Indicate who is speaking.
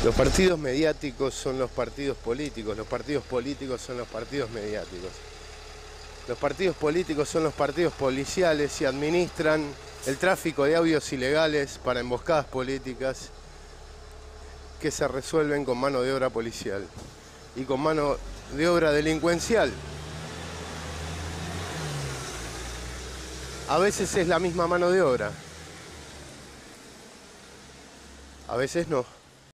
Speaker 1: Los partidos mediáticos son los partidos políticos, los partidos políticos son los partidos mediáticos. Los partidos políticos son los partidos policiales y administran el tráfico de audios ilegales para emboscadas políticas que se resuelven con mano de obra policial y con mano de obra delincuencial. A veces es la misma mano de obra, a veces no.